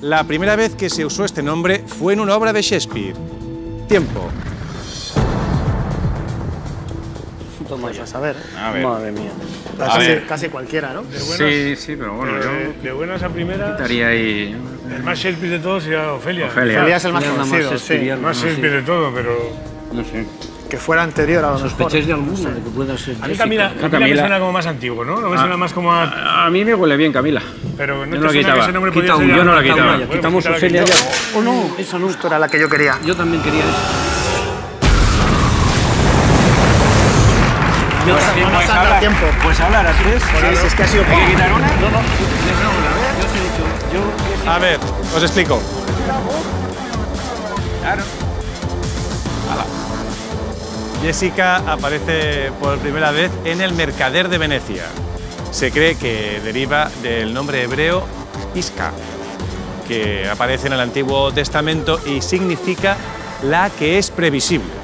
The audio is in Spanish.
La primera vez que se usó este nombre fue en una obra de Shakespeare. Tiempo. Toma ya. A ver. Madre mía. Casi cualquiera, ¿no? Sí, pero bueno, yo De buenas a primeras, estaría ahí. el más Shakespeare de todos sería Ofelia. Ofelia es el más conocido, El más Shakespeare de todo, pero... No sé. Que fuera anterior a lo mejor. ¿Sospecháis de alguno de que pueda ser? A mí Camila me suena como más antiguo, ¿no? ¿No me suena más como a...? A mí me huele bien Camila. Pero no Yo te no la suena que quitaba. ese nombre podía ser... Yo no la quitaba. Bueno, Quitamos pues Ofelia quita. ya. Oh, no, esa no. Esto era la que yo quería. Yo también quería eso. Vamos a dar tiempo. Pues hablar a tres. Sí, es que ha sido... ¿Hay que quitar una? No, yo os he dicho, A ver, os explico. Claro. Jessica aparece por primera vez en El Mercader de Venecia. Se cree que deriva del nombre hebreo Isca, que aparece en el Antiguo Testamento y significa la que es previsible.